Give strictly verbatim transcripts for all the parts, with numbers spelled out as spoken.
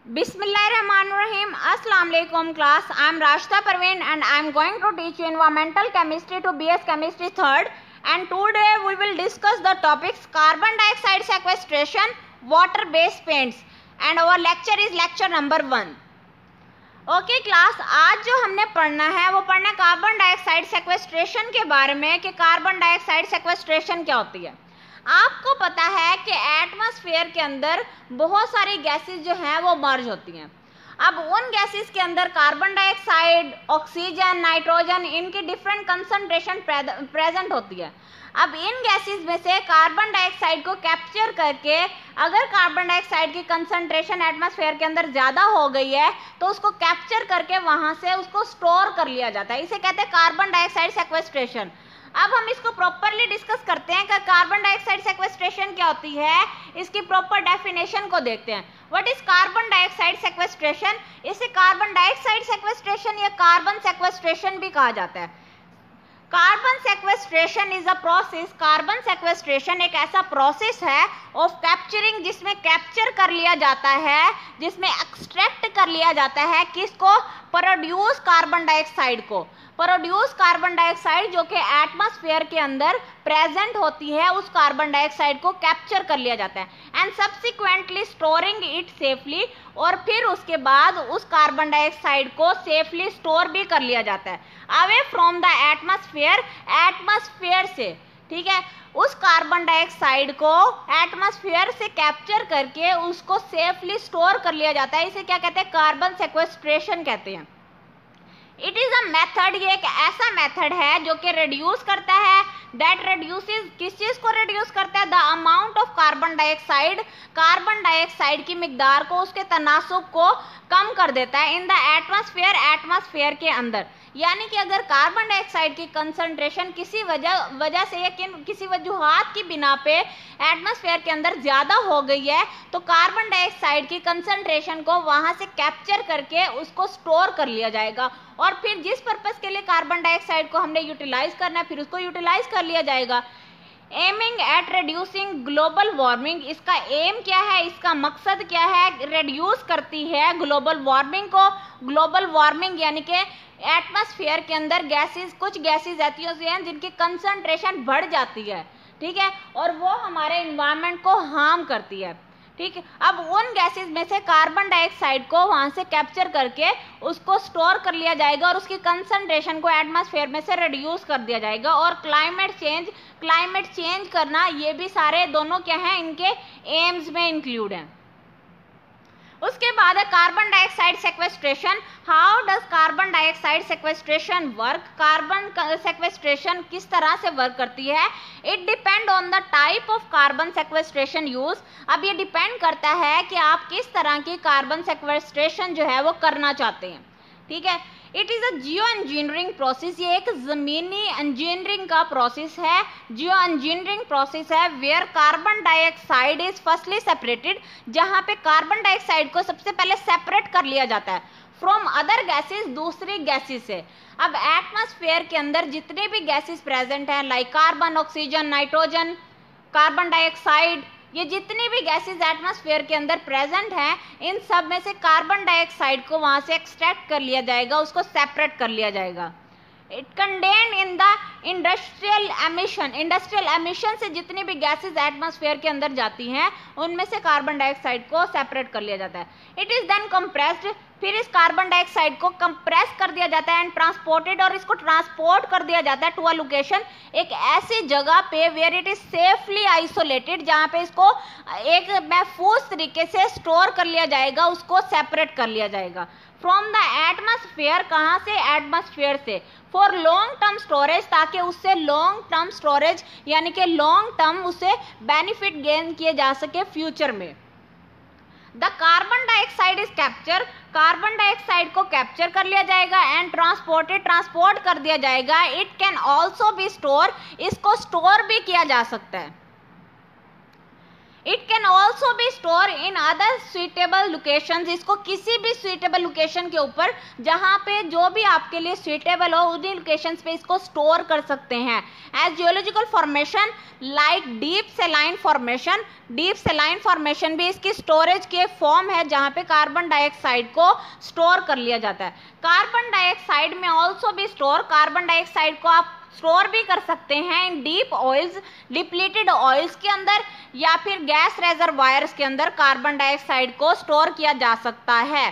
Bismillahirrahmanirrahim. Assalamu alaikum class. I am Rashida Parveen and I am going to teach you environmental chemistry to B S chemistry third, and today we will discuss the topics carbon dioxide sequestration, water based paints, and our lecture is lecture number one. Okay class, आज जो हमने पढ़ना है वो पढ़ना है carbon dioxide सेक्वेस्ट्रेशन के बारे में कि कार्बन डाइऑक्साइड सेक्वेस्ट्रेशन क्या होती है। आपको पता है कि एटमॉस्फेयर के अंदर बहुत सारी गैसेस जो हैं वो मर्ज होती हैं। अब उन गैसेस के अंदर कार्बन डाइऑक्साइड, ऑक्सीजन, नाइट्रोजन, इनकी डिफरेंट कंसंट्रेशन प्रेजेंट होती है। अब इन गैसेस में से कार्बन डाइऑक्साइड को कैप्चर करके अगर कार्बन डाइऑक्साइड की कंसंट्रेशन एटमॉस्फेयर के अंदर ज़्यादा हो गई है तो उसको कैप्चर करके वहाँ से उसको स्टोर कर लिया जाता है। इसे कहते हैं कार्बन डाइऑक्साइड सेक्वेस्ट्रेशन। अब हम इसको प्रॉपरली डिस्कस करते हैं कि कार्बन डाइऑक्साइड सेक्वेस्ट्रेशन क्या होती है, इसकी प्रॉपर डेफिनेशन को देखते हैं। What is carbon dioxide sequestration? इसे कार्बन डाइऑक्साइड सेक्वेस्ट्रेशन या कार्बन सेक्वेस्ट्रेशन भी कहा जाता है। Carbon sequestration is a process, carbon sequestration एक ऐसा प्रोसेस है ऑफ कैप्चरिंग, जिसमें कैप्चर कर लिया जाता है, जिसमें एक्सट्रैक्ट कर लिया जाता है किसको? प्रोड्यूस कार्बन डाइऑक्साइड को। प्रोड्यूस कार्बन डाइऑक्साइड जो कि एटमॉस्फेयर के अंदर प्रेजेंट होती है, उस कार्बन डाइऑक्साइड को कैप्चर कर लिया जाता है and subsequently storing it safely, और फिर उसके बाद उस कार्बन डाइऑक्साइड को सेफली स्टोर भी कर लिया जाता है away from the atmosphere, atmosphere से। ठीक है, उस कार्बन डाइऑक्साइड को एटमॉस्फेयर से कैप्चर करके उसको सेफली स्टोर कर लिया जाता है। इसे क्या कहते हैं? कार्बन सेक्वेस्ट्रेशन कहते हैं। इट इज अ मेथड, ये एक ऐसा मेथड है जो कि रिड्यूस करता है, दैट रिड्यूसेस, किस चीज को रिड्यूस करता है? The amount of carbon dioxide, carbon dioxide की मिकदार को, उसके तनासुब को कम कर देता है इन द एटमॉस्फेयर, एटमॉस्फेयर के अंदर। यानी कि अगर कार्बन डाइऑक्साइड की कंसंट्रेशन किसी वजह वजह से या किन किसी वजूहात की बिना पे एटमॉस्फेयर के अंदर ज़्यादा हो गई है तो कार्बन डाइऑक्साइड की कंसंट्रेशन को वहाँ से कैप्चर करके उसको स्टोर कर लिया जाएगा, और फिर जिस पर्पस के लिए कार्बन डाइऑक्साइड को हमने यूटिलाइज करना है फिर उसको यूटिलाइज कर लिया जाएगा। Aiming at reducing global warming, इसका एम क्या है, इसका मकसद क्या है? रिड्यूस करती है ग्लोबल वार्मिंग को। ग्लोबल वार्मिंग यानी कि एटमॉस्फेयर के अंदर गैसेस, कुछ गैसेस ऐसी होती हैं जिनकी कंसंट्रेशन बढ़ जाती है, ठीक है, और वो हमारे इन्वायरमेंट को हार्म करती है। ठीक है, अब उन गैसेस में से कार्बन डाइऑक्साइड को वहाँ से कैप्चर करके उसको स्टोर कर लिया जाएगा और उसकी कंसंट्रेशन को एटमॉस्फेयर में से रिड्यूस कर दिया जाएगा। और क्लाइमेट चेंज, क्लाइमेट चेंज करना, ये भी सारे दोनों क्या हैं, इनके एम्स में इंक्लूड हैं। उसके बाद है carbon dioxide sequestration. How does carbon dioxide sequestration work? Carbon sequestration किस तरह से वर्क करती है? It depend on the type of carbon sequestration use. अब ये डिपेंड करता है कि आप किस तरह की कार्बन सेक्वेस्ट्रेशन जो है वो करना चाहते हैं। ठीक है, it is a geo engineering process, ये एक ज़मीनी इंजीनियरिंग का प्रोसेस है, जियो इंजीनियरिंग प्रोसेस है, where carbon dioxide is firstly separated, जहाँ पे कार्बन डाइऑक्साइड को सबसे पहले सेपरेट कर लिया जाता है फ्रॉम अदर गैसेस, दूसरी गैसेस से। अब एटमॉस्फेयर के अंदर जितने भी गैसेस प्रेजेंट हैं, like carbon, oxygen, nitrogen, carbon dioxide, ये जितनी भी गैसेस एटमॉस्फेयर के अंदर प्रेजेंट हैं, इन सब में से कार्बन डाइऑक्साइड को वहाँ से एक्सट्रैक्ट कर लिया जाएगा, उसको सेपरेट कर लिया जाएगा। It contain in the industrial emission, industrial emission से जितनी भी गैसेस एटमॉस्फेयर के अंदर जाती हैं उनमें से कार्बन डाइऑक्साइड को सेपरेट कर लिया जाता है। इट इज़ देन कंप्रेस्ड, फिर इस कार्बन डाइऑक्साइड को कंप्रेस कर दिया जाता है एंड ट्रांसपोर्टेड, और इसको ट्रांसपोर्ट कर दिया जाता है टू अ लोकेशन, एक ऐसी जगह पे where it is safely isolated, जहाँ पे इसको एक महफूज तरीके से स्टोर कर लिया जाएगा, उसको सेपरेट कर लिया जाएगा फ्रॉम द एटमॉस्फेयर। कहाँ से? एटमॉस्फेयर से, फॉर लॉन्ग टर्म स्टोरेज, ताकि उससे लॉन्ग टर्म स्टोरेज यानी कि लॉन्ग टर्म उसे बेनिफिट गेन किए जा सके फ्यूचर में। The carbon dioxide is capture, carbon dioxide को कैप्चर कर लिया जाएगा एंड ट्रांसपोर्टेड, ट्रांसपोर्ट कर दिया जाएगा। It can also be store, इसको स्टोर भी किया जा सकता है। It can also be store in other suitable locations. इसको किसी भी सुइटेबल लोकेशन के ऊपर जहाँ पे जो भी आपके लिए सुइटेबल हो उन्हीं लोकेशंस पे इसको स्टोर कर सकते हैं। As geological formation like deep saline formation, deep saline formation भी इसकी स्टोरेज के फॉर्म है जहाँ पे कार्बन डाइऑक्साइड को स्टोर कर लिया जाता है। Carbon dioxide may also be store, carbon dioxide को आप स्टोर भी कर सकते हैं in deep oils, depleted oils के अंदर या फिर गैस रेजरवायर्स के अंदर कार्बन डाइऑक्साइड को स्टोर किया जा सकता है।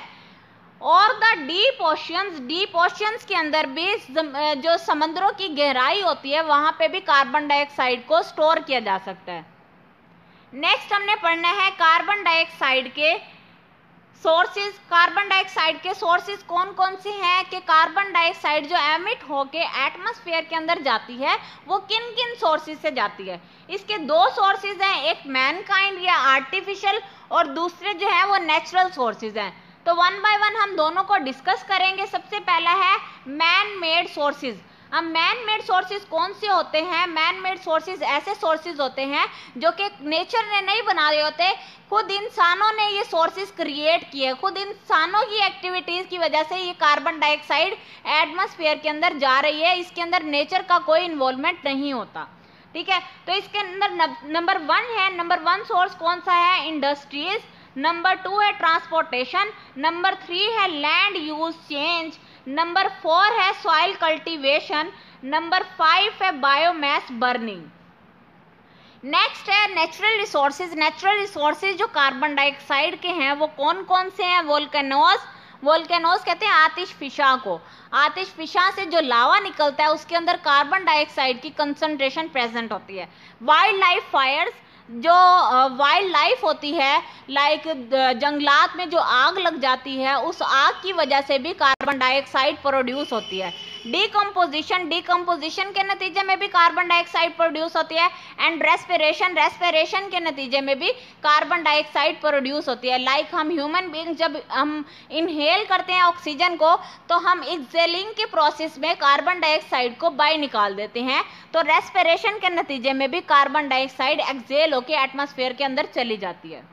और the deep oceans, deep oceans के अंदर भी जो समुद्रों की गहराई होती है वहां पे भी कार्बन डाइऑक्साइड को स्टोर किया जा सकता है। नेक्स्ट हमने पढ़ना है कार्बन डाइऑक्साइड के सोर्सेज। कार्बन डाइऑक्साइड के सोर्सेज कौन कौन से हैं कि कार्बन डाइऑक्साइड जो एमिट होके एटमॉस्फेयर के अंदर जाती है वो किन किन सोर्सेज से जाती है। इसके दो सोर्सेज हैं, एक मैनकाइंड या आर्टिफिशियल और दूसरे जो है वो नेचुरल सोर्सेज हैं। तो वन बाय वन हम दोनों को डिस्कस करेंगे। सबसे पहला है मैन मेड सोर्सेज। अब मैन मेड सोर्सेज कौन से होते हैं? मैन मेड सोर्सेज ऐसे सोर्सेज होते हैं जो कि नेचर ने नहीं बनाए होते, खुद इंसानों ने ये सोर्सेज क्रिएट किए, खुद इंसानों की एक्टिविटीज की वजह से ये कार्बन डाइऑक्साइड एटमॉस्फेयर के अंदर जा रही है। इसके अंदर नेचर का कोई इन्वॉल्वमेंट नहीं होता, ठीक है। तो इसके अंदर नंबर वन है, नंबर वन सोर्स कौन सा है? इंडस्ट्रीज। नंबर टू है ट्रांसपोर्टेशन। नंबर थ्री है land use change. Number four है सॉइल कल्टीवेशन। नंबर फाइव है बायोमास बर्निंग। नेक्स्ट है नेचुरल रिसोर्सेज। नेचुरल रिसोर्सेज जो कार्बन डाइऑक्साइड के हैं वो कौन कौन से हैं? वोल्केनोस। वोल्केनोस कहते हैं आतिशफिशा को। आतिशफिशा से जो लावा निकलता है उसके अंदर कार्बन डाइऑक्साइड की कंसंट्रेशन प्रेजेंट होती है। वाइल्ड लाइफ फायर्स, जो वाइल्ड लाइफ होती है लाइक जंगलात में जो आग लग जाती है उस आग की वजह से भी कार्बन डाइऑक्साइड प्रोड्यूस होती है। डिकम्पोजिशन, डिकम्पोजिशन के नतीजे में भी कार्बन डाइऑक्साइड प्रोड्यूस होती है। एंड रेस्पिरेशन, रेस्पिरेशन के नतीजे में भी कार्बन डाइऑक्साइड प्रोड्यूस होती है। लाइक like हम ह्यूमन बीइंग जब हम इनहेल करते हैं ऑक्सीजन को तो हम एक्सेलिंग के प्रोसेस में कार्बन डाइऑक्साइड को बाहर निकाल देते हैं। तो रेस्पिरेशन के नतीजे में भी कार्बन डाइऑक्साइड एक्सेल होकर एटमॉस्फेयर के अंदर चली जाती है।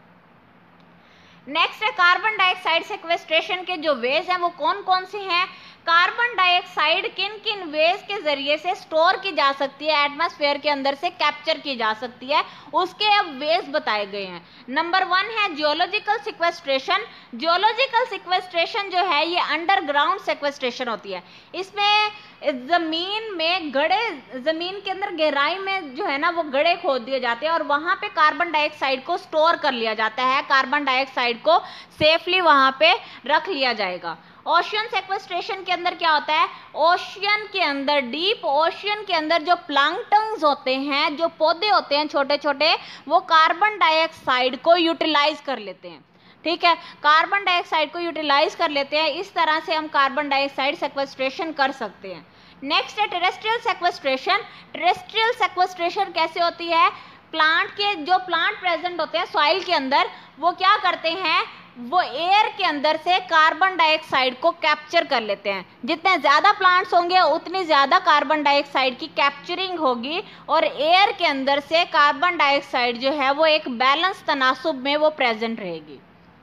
नेक्स्ट है कार्बन डाइऑक्साइड सेक्वेस्ट्रेशन के जो वेज हैं वो कौन कौन से हैं? कार्बन डाइऑक्साइड किन किन वेज के जरिए से स्टोर की जा सकती है, एटमॉस्फेयर के अंदर से कैप्चर की जा सकती है, उसके अब वेज बताए गए हैं। नंबर वन है जियोलॉजिकल सिक्वेस्ट्रेशन। जियोलॉजिकल सिक्वेस्ट्रेशन जो है ये अंडरग्राउंड सिक्वेस्ट्रेशन होती है। इसमें जमीन में गड़े, जमीन के अंदर गहराई में जो है ना वो गड़े खोद दिए जाते हैं और वहां पे कार्बन डाइऑक्साइड को स्टोर कर लिया जाता है। कार्बन डाइऑक्साइड को सेफली वहां पे रख लिया जाएगा। ओशियन सेक्वेस्ट्रेशन के अंदर क्या होता है? ओशियन के अंदर, डीप ओशियन के अंदर जो प्लैंकटन्स होते हैं, जो पौधे होते हैं छोटे छोटे, वो कार्बन डाइऑक्साइड को यूटिलाइज कर लेते हैं, ठीक है। कार्बन डाइऑक्साइड को यूटिलाइज कर लेते हैं। इस तरह से हम कार्बन डाइऑक्साइड सेक्वेस्ट्रेशन कर सकते हैं। नेक्स्ट है टेरेस्ट्रियल सेक्वेस्ट्रेशन। टेरेस्ट्रियल सेक्वेस्ट्रेशन कैसे होती है? प्लांट के जो प्लांट प्रेजेंट होते हैं सॉइल के अंदर वो क्या करते हैं? वो एयर के अंदर से कार्बन डाइऑक्साइड को कैप्चर कर लेते हैं। जितने ज़्यादा प्लांट्स होंगे उतनी ज़्यादा कार्बन डाइऑक्साइड की कैप्चरिंग होगी और एयर के अंदर से कार्बन डाइऑक्साइड जो है वो एक बैलेंस तनासुब में वो प्रेजेंट रहेगी।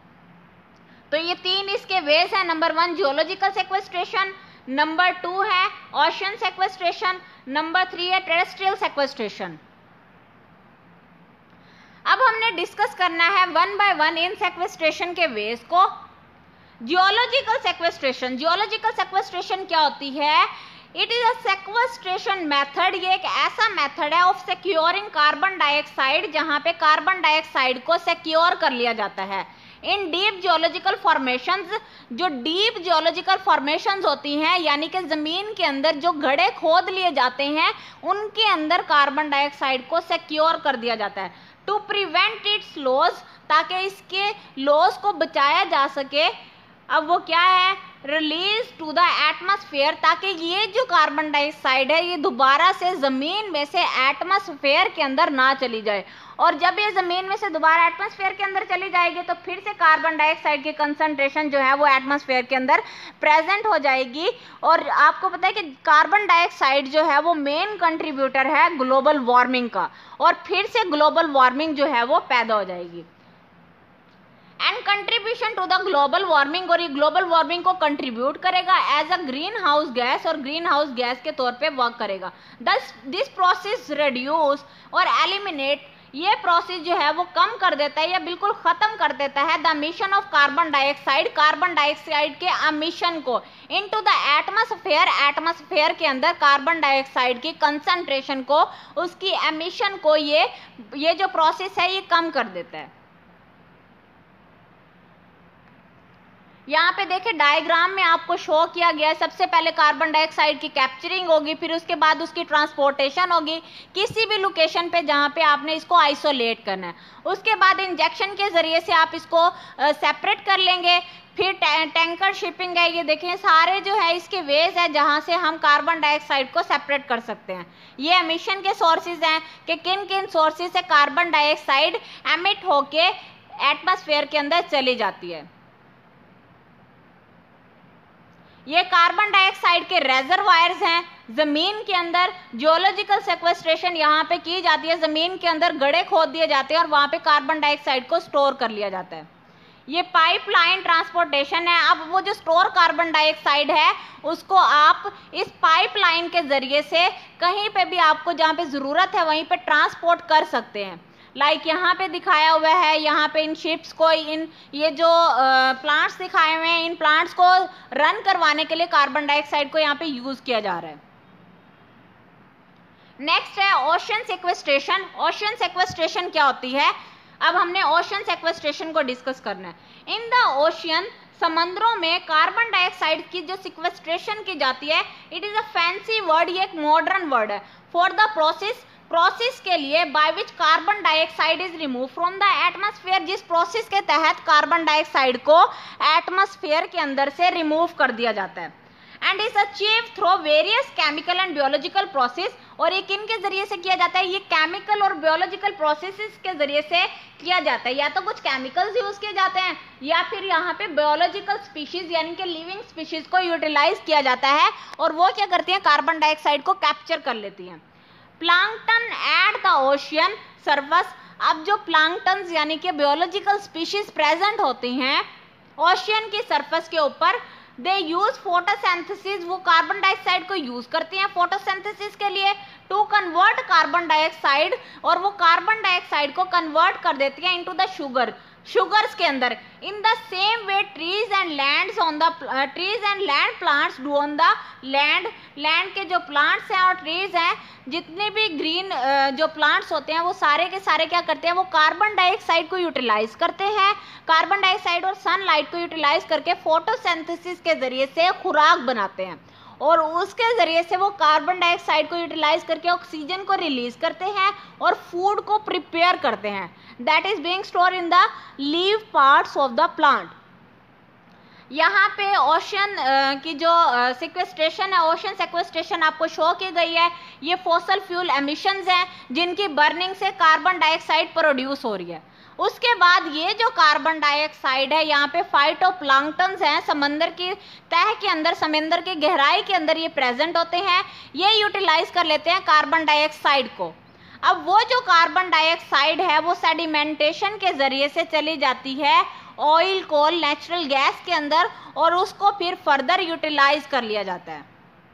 तो ये तीन इसके वेज हैं। Number one geological sequestration, number two है ओशियन सेक्वेस्ट्रेशन, नंबर थ्री है टेरेस्ट्रियल सेक्वेस्ट्रेशन। अब हमने डिस्कस करना है वन बाय वन इन सेक्वेस्ट्रेशन के वेज को। जियोलॉजिकल सेक्वेस्ट्रेशन, जियोलॉजिकल सेक्वेस्ट्रेशन क्या होती है? It is a sequestration method. ये एक ऐसा मेथड है ऑफ सिक्योरिंग कार्बन डाइऑक्साइड जहां पे कार्बन डाइऑक्साइड को सिक्योर कर लिया जाता है इन डीप जियोलॉजिकल फॉर्मेशंस। जो डीप जियोलॉजिकल फॉर्मेशंस होती हैं यानी कि जमीन के अंदर जो गड्ढे खोद लिए जाते हैं उनके अंदर कार्बन डाइऑक्साइड को सिक्योर कर दिया जाता है टू प्रिवेंट इट्स लॉस, ताकि इसके लॉस को बचाया जा सके। अब वो क्या है? रिलीज टू द एटमॉस्फेयर, ताकि ये जो कार्बन डाइऑक्साइड है ये दोबारा से ज़मीन में से एटमॉस्फेयर के अंदर ना चली जाए। और जब ये ज़मीन में से दोबारा एटमॉस्फेयर के अंदर चली जाएगी तो फिर से कार्बन डाइऑक्साइड की कंसंट्रेशन जो है वो एटमॉस्फेयर के अंदर प्रेजेंट हो जाएगी। और आपको पता है कि कार्बन डाइऑक्साइड जो है वो मेन कंट्रीब्यूटर है ग्लोबल वार्मिंग का, और फिर से ग्लोबल वार्मिंग जो है वो पैदा हो जाएगी। And contribution to the global warming, और ये ग्लोबल वार्मिंग को कंट्रीब्यूट करेगा as a green house gas, और ग्रीन हाउस गैस के तौर पे वर्क करेगा। दस दिस प्रोसेस रिड्यूस और एलिमिनेट, ये प्रोसेस जो है वो कम कर देता है या बिल्कुल खत्म कर देता है the emission of carbon dioxide, carbon dioxide के एमिशन को इनटू द एटमॉस्फेयर, एटमॉस्फेयर के अंदर कार्बन डाइऑक्साइड की कंसंट्रेशन को, उसकी एमिशन को ये ये जो प्रोसेस है ये कम कर देता है। यहाँ पे देखिए डायग्राम में आपको शो किया गया है, सबसे पहले कार्बन डाइऑक्साइड की कैप्चरिंग होगी, फिर उसके बाद उसकी ट्रांसपोर्टेशन होगी किसी भी लोकेशन पे जहाँ पे आपने इसको आइसोलेट करना है। उसके बाद इंजेक्शन के ज़रिए से आप इसको सेपरेट कर लेंगे। फिर टैंकर शिपिंग है, ये देखें सारे जो है इसके वेज है जहाँ से हम कार्बन डाइऑक्साइड को सेपरेट कर सकते हैं। ये एमिशन के सोर्सेज हैं कि किन किन सोर्सेज से कार्बन डाइऑक्साइड एमिट होके एटमॉस्फेयर के अंदर चली जाती है। ये कार्बन डाइऑक्साइड के रेजरवायर्स हैं जमीन के अंदर। जियोलॉजिकल सेक्वेस्ट्रेशन यहाँ पे की जाती है, जमीन के अंदर गड्ढे खोद दिए जाते हैं और वहाँ पे कार्बन डाइऑक्साइड को स्टोर कर लिया जाता है। ये पाइपलाइन ट्रांसपोर्टेशन है। अब वो जो स्टोर कार्बन डाइऑक्साइड है उसको आप इस पाइपलाइन के जरिए से कहीं पे भी आपको जहाँ पे ज़रूरत है वहीं पे ट्रांसपोर्ट कर सकते हैं। लाइक like यहाँ पे दिखाया हुआ है, यहाँ पे इन शिप्स को, इन ये जो प्लांट्स दिखाए हुए हैं, इन प्लांट्स को रन करवाने के लिए कार्बन डाइऑक्साइड को यहाँ पे यूज किया जा रहा है। नेक्स्ट है ओशन सेक्वेस्ट्रेशन। ओशन सेक्वेस्ट्रेशन क्या होती है? अब हमने ओशन सेक्वेस्ट्रेशन को डिस्कस करना है। इन द ओशियन, समुद्रों में कार्बन डाइऑक्साइड की जो सिक्वेस्ट्रेशन की जाती है, it is a fancy word, ये एक मॉडर्न वर्ड है फॉर द प्रोसेस, प्रोसेस के लिए by which carbon dioxide is remove from the atmosphere, जिस प्रोसेस के तहत कार्बन डाइऑक्साइड को एटमॉस्फेयर के अंदर से रिमूव कर दिया जाता है। And is achieve through various chemical and biological process, और ये किन के जरिए से किया जाता है? ये केमिकल और बियोलॉजिकल प्रोसेसेस के जरिए से किया जाता है। या तो कुछ केमिकल्स यूज किए जाते हैं या फिर यहाँ पे बियोलॉजिकल स्पीशीज यानी कि लिविंग स्पीशीज को यूटिलाइज किया जाता है, और वो क्या करती हैं? कार्बन डाइऑक्साइड को कैप्चर कर लेती हैं। Plankton at the ocean surface, अब जो प्लांक्टन्स यानी कि बियोलॉजिकल स्पीशीज प्रेजेंट होती हैं ओशियन की सरफेस के ऊपर, दे यूज फोटोसिंथेसिस, वो कार्बन डाइऑक्साइड को यूज करती हैं फोटोसिंथेसिस के लिए टू कन्वर्ट कार्बन डाइऑक्साइड, और वो कार्बन डाइऑक्साइड को कन्वर्ट कर देती हैं इनटू द शुगर, शुगर्स के अंदर। In the same way trees and lands on the trees and land plants do on the land, land के जो प्लांट्स हैं और ट्रीज हैं, जितने भी ग्रीन uh, जो प्लांट्स होते हैं वो सारे के सारे क्या करते हैं? वो कार्बन डाइऑक्साइड को यूटिलाइज करते हैं। कार्बन डाइऑक्साइड और सनलाइट को यूटिलाइज करके फोटोसिंथेसिस के जरिए से खुराक बनाते हैं, और उसके ज़रिए से वो कार्बन डाइऑक्साइड को यूटिलाइज करके ऑक्सीजन को रिलीज करते हैं और फूड को प्रिपेयर करते हैं, that is being store in the leave parts of the plant. यहाँ पे ओशन की जो सिक्वेस्ट्रेशन है, ओशन सिक्वेस्ट्रेशन आपको शो की गई है। ये फॉसल फ्यूल एमिशंस हैं जिनकी बर्निंग से कार्बन डाइऑक्साइड प्रोड्यूस हो रही है। उसके बाद ये जो कार्बन डाइऑक्साइड है, यहाँ पे फाइटोप्लैंक्टन्स हैं, समंदर की तह के अंदर, समंदर की गहराई के अंदर ये प्रेजेंट होते हैं, ये यूटिलाइज कर लेते हैं कार्बन डाइऑक्साइड को। अब वो जो कार्बन डाइऑक्साइड है वो सेडिमेंटेशन के जरिए से चली जाती है ऑयल, कोल, नेचुरल गैस के अंदर, और उसको फिर फर्दर यूटिलाइज कर लिया जाता है।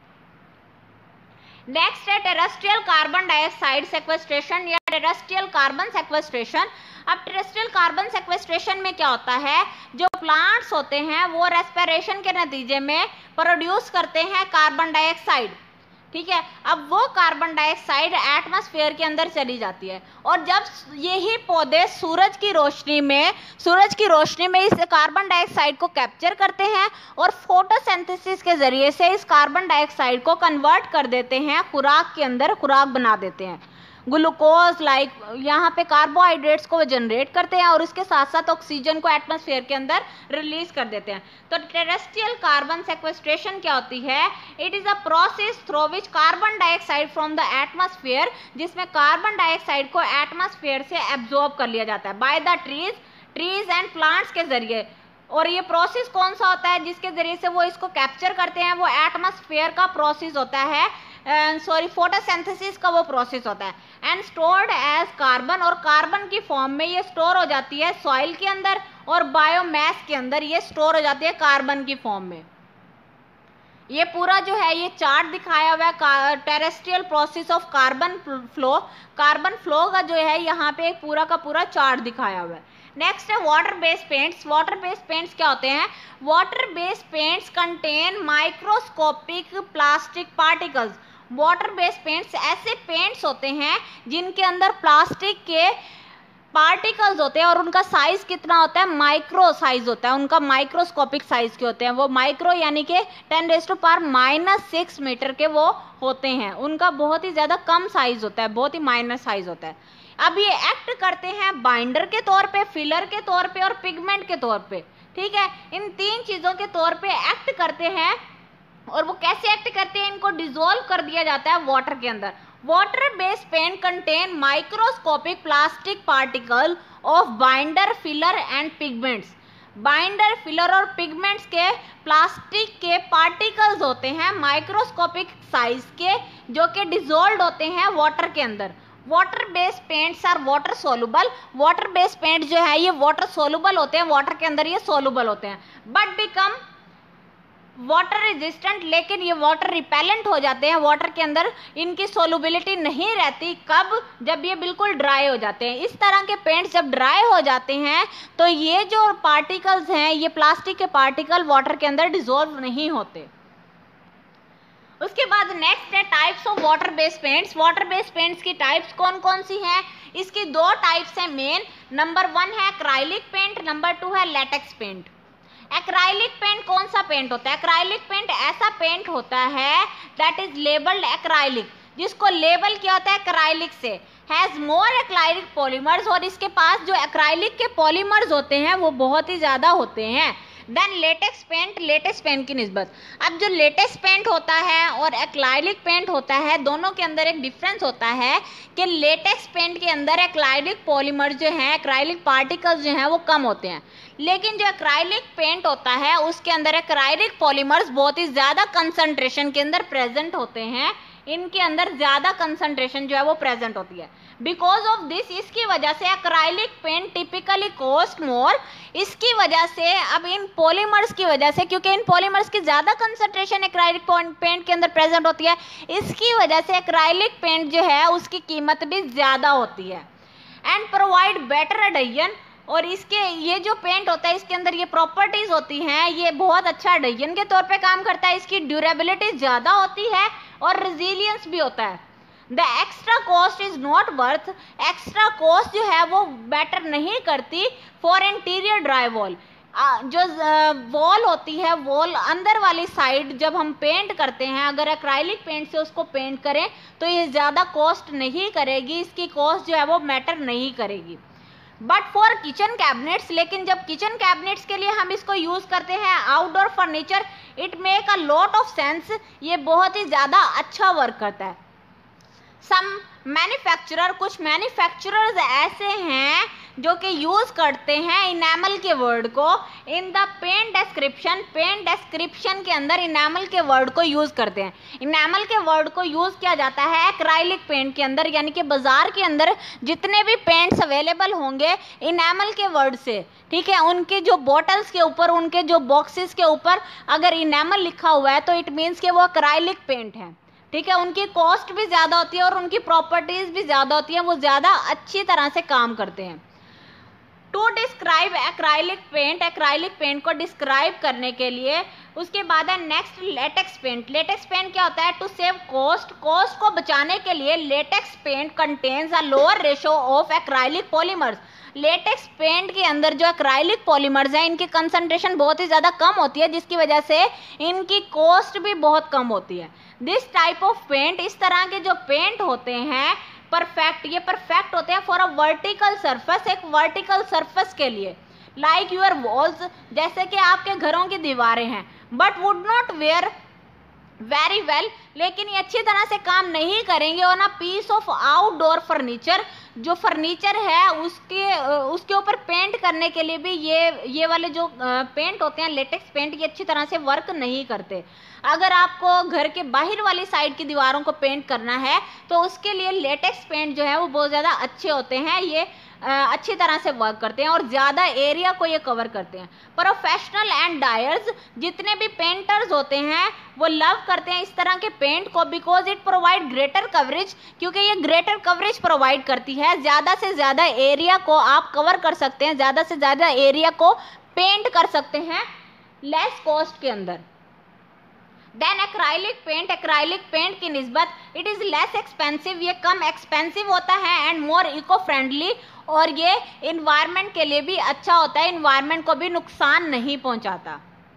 नेक्स्ट है टेरेस्ट्रियल कार्बन डाइऑक्साइड सेक्वेस्ट्रेशन या टेरेस्ट्रियल कार्बन सेक्वेस्ट्रेशन। अब टेरेस्ट्रियल कार्बन सेक्वेस्ट्रेशन में क्या होता है? जो प्लांट्स होते हैं वो रेस्पिरेशन के नतीजे में प्रोड्यूस करते हैं कार्बन डाइऑक्साइड, ठीक है। अब वो कार्बन डाइऑक्साइड एटमॉस्फेयर के अंदर चली जाती है, और जब यही पौधे सूरज की रोशनी में सूरज की रोशनी में इस कार्बन डाइऑक्साइड को कैप्चर करते हैं और फोटोसिंथेसिस के जरिए से इस कार्बन डाइऑक्साइड को कन्वर्ट कर देते हैं खुराक के अंदर, खुराक बना देते हैं। ग्लूकोज लाइक यहाँ पे कार्बोहाइड्रेट्स को वो जनरेट करते हैं और उसके साथ साथ ऑक्सीजन को एटमॉस्फेयर के अंदर रिलीज कर देते हैं। तो टेरेस्ट्रियल कार्बन सेक्वेस्ट्रेशन क्या होती है? It is a process through which carbon dioxide from the atmosphere, जिसमें कार्बन डाइऑक्साइड को एटमॉस्फेयर से एब्जॉर्ब कर लिया जाता है by the trees trees and plants के जरिए। और ये प्रोसेस कौन सा होता है जिसके जरिए से वो इसको कैप्चर करते हैं? वो एटमॉस्फेयर का प्रोसेस होता है, सॉरी फोटोसिंथेसिस का वो प्रोसेस होता है। एंड स्टोर्ड एज कार्बन, और कार्बन की फॉर्म में ये स्टोर हो जाती है सॉइल के अंदर, और बायोमास के अंदर ये स्टोर हो जाती है कार्बन की फॉर्म में। ये पूरा जो है ये चार्ट दिखाया हुआ है terrestrial process of carbon flow. Carbon flow का जो है यहाँ पे एक पूरा का पूरा चार्ट दिखाया हुआ है। नेक्स्ट है water based paints. Water based paints क्या होते हैं? Water based paints contain microscopic plastic particles. Water based paints ऐसे पेंट्स होते हैं जिनके अंदर प्लास्टिक के पार्टिकल्स होते हैं और उनका साइज कितना होता है? माइक्रो साइज होता है, उनका माइक्रोस्कोपिक साइज के होते हैं। वो माइक्रो यानी कि ten raise to power minus six metre के वो होते हैं, उनका बहुत ही ज़्यादा कम साइज होता है, बहुत ही माइनर साइज होता है। अब ये एक्ट करते हैं बाइंडर के तौर पे, फिलर के तौर पे और पिगमेंट के तौर पे। ठीक है, इन तीन चीज़ों के तौर पे एक्ट करते हैं। और वो कैसे एक्ट करते हैं? इनको डिसॉल्व कर दिया जाता है वाटर के अंदर। Water based paint contain microscopic plastic particle of binder, filler and pigments. Binder, filler और पिगमेंट्स के प्लास्टिक के पार्टिकल्स होते हैं माइक्रोस्कोपिक साइज के, जो कि डिसॉल्व होते हैं वाटर के अंदर। Water based paints are water soluble. Water based paint जो है ये वाटर सोलुबल होते हैं, वाटर के अंदर ये सोलुबल होते हैं, बट बिकम वाटर रेजिस्टेंट, लेकिन ये वाटर रिपेलेंट हो जाते हैं। वाटर के अंदर इनकी सोलुबिलिटी नहीं रहती। कब? जब ये बिल्कुल ड्राई हो जाते हैं। इस तरह के पेंट्स जब ड्राई हो जाते हैं तो ये जो पार्टिकल्स हैं, ये प्लास्टिक के पार्टिकल वाटर के अंदर डिसॉल्व नहीं होते। उसके बाद नेक्स्ट है types of water based paints. Water based paints की टाइप्स कौन कौन सी हैं? इसकी दो टाइप्स हैं मेन। नंबर वन है एक्राइलिक पेंट, नंबर टू है लेटेक्स पेंट। एक्राइलिक पेंट कौन सा पेंट होता है? एक्राइलिक पेंट ऐसा पेंट होता है दैट इज लेबल्ड एक्राइलिक, जिसको लेबल किया होता है एक्राइलिक से। हैज मोर एक्राइलिक पॉलीमर्स, और इसके पास जो एक्राइलिक के पॉलीमर्स होते हैं वो बहुत ही ज़्यादा होते हैं than latex paint, latex paint की निस्बत। अब जो लेटेक्स पेंट होता है और एक्राइलिक पेंट होता है, दोनों के अंदर एक डिफरेंस होता है कि लेटेक्स पेंट के अंदर एक्राइलिक पॉलीमर जो हैं, एक्राइलिक पार्टिकल्स जो हैं वो कम होते हैं, लेकिन जो एक्राइलिक पेंट होता है उसके अंदर एक्राइलिक पॉलीमर्स बहुत ही ज़्यादा कंसंट्रेशन के अंदर प्रेजेंट होते हैं। इनके अंदर ज़्यादा कंसंट्रेशन जो है वो प्रेजेंट होती है। बिकॉज ऑफ दिस, इसकी वजह से acrylic paint typically cost more. इसकी वजह से, अब इन पॉलीमर्स की वजह से, क्योंकि इन पॉलीमर्स की ज़्यादा कंसंट्रेशन एक्राइलिक पेंट के अंदर प्रेजेंट होती है, इसकी वजह से एक्राइलिक पेंट जो है उसकी कीमत भी ज़्यादा होती है। एंड प्रोवाइड बेटर एडहेजन, और इसके ये जो पेंट होता है इसके अंदर ये प्रॉपर्टीज़ होती हैं, ये बहुत अच्छा एडहेजन के तौर पे काम करता है। इसकी ड्यूरेबिलिटी ज़्यादा होती है और रेजिलियंस भी होता है। The extra cost is not worth, extra cost जो है वो बेटर नहीं करती फॉर इंटीरियर ड्राई वॉल। जो वॉल होती है, वॉल अंदर वाली साइड जब हम पेंट करते हैं, अगर एक्राइलिक पेंट से उसको पेंट करें तो ये ज़्यादा कॉस्ट नहीं करेगी, इसकी कॉस्ट जो है वो मैटर नहीं करेगी। बट फॉर किचन कैबिनेट्स, लेकिन जब किचन कैबिनेट्स के लिए हम इसको यूज़ करते हैं, outdoor furniture, it make a lot of sense, ये बहुत ही ज़्यादा अच्छा वर्क करता है। सम मैन्युफैक्चरर, कुछ मैन्युफैक्चरर्स ऐसे हैं जो कि यूज़ करते हैं इनेमल के वर्ड को in the paint description. Paint description के अंदर इनेमल के वर्ड को यूज़ करते हैं। इनेमल के वर्ड को यूज़ किया जाता है एक्राइलिक पेंट के अंदर, यानी कि बाज़ार के अंदर जितने भी पेंट्स अवेलेबल होंगे इनेमल के वर्ड से, ठीक है, उनके जो बॉटल्स के ऊपर, उनके जो बॉक्सेस के ऊपर अगर इनेमल लिखा हुआ है तो इट मीन्स कि वो एक्राइलिक पेंट है। ठीक है, उनकी कॉस्ट भी ज़्यादा होती है और उनकी प्रॉपर्टीज़ भी ज़्यादा होती हैं, वो ज़्यादा अच्छी तरह से काम करते हैं। To describe acrylic paint, acrylic paint को डिस्क्राइब करने के लिए उसके बाद है next latex paint. Latex paint क्या होता है? टू सेव कॉस्ट, कॉस्ट को बचाने के लिए latex paint contains a lower ratio of acrylic polymers. Latex paint के अंदर जो एक्राइलिक पॉलीमर्स हैं इनकी कंसंट्रेशन बहुत ही ज़्यादा कम होती है, जिसकी वजह से इनकी कॉस्ट भी बहुत कम होती है। दिस टाइप ऑफ पेंट, इस तरह के जो पेंट होते हैं, परफेक्ट, ये परफेक्ट होते हैं फॉर अ वर्टिकल सरफेस, एक वर्टिकल सरफेस के लिए। लाइक यूर वॉल्स, जैसे कि आपके घरों की दीवारें हैं, but would not wear very well, लेकिन ये अच्छी तरह से काम नहीं करेंगे on a piece of outdoor furniture, जो फर्नीचर है उसके उसके ऊपर पेंट करने के लिए भी ये ये वाले जो पेंट होते हैं लेटेक्स पेंट, ये अच्छी तरह से वर्क नहीं करते। अगर आपको घर के बाहर वाली साइड की दीवारों को पेंट करना है तो उसके लिए लेटेक्स पेंट जो है वो बहुत ज़्यादा अच्छे होते हैं, ये अच्छी तरह से वर्क करते हैं और ज़्यादा एरिया को ये कवर करते हैं। प्रोफेशनल एंड डायर्स, जितने भी पेंटर्स होते हैं वो लव करते हैं इस तरह के पेंट को, because it provide greater coverage, क्योंकि ये ग्रेटर कवरेज प्रोवाइड करती है, ज़्यादा से ज़्यादा एरिया को आप कवर कर सकते हैं, ज़्यादा से ज़्यादा एरिया को पेंट कर सकते हैं लेस कॉस्ट के अंदर। Than acrylic paint, acrylic paint की निस्बत इट इज़ लेस एक्सपेंसिव, ये कम एक्सपेंसिव होता है एंड मोर इको फ्रेंडली, और ये इन्वायरमेंट के लिए भी अच्छा होता है, इन्वायरमेंट को भी नुकसान नहीं पहुंचाता।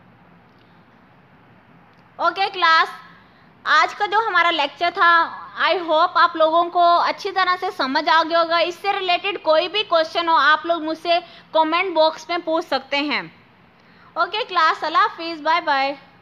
ओके क्लास, आज का जो हमारा लेक्चर था आई होप आप लोगों को अच्छी तरह से समझ आ गया होगा। इससे रिलेटेड कोई भी क्वेश्चन हो आप लोग मुझसे कमेंट बॉक्स में पूछ सकते हैं। ओके क्लास, अल्लाह हाफिज़, बाय बाय।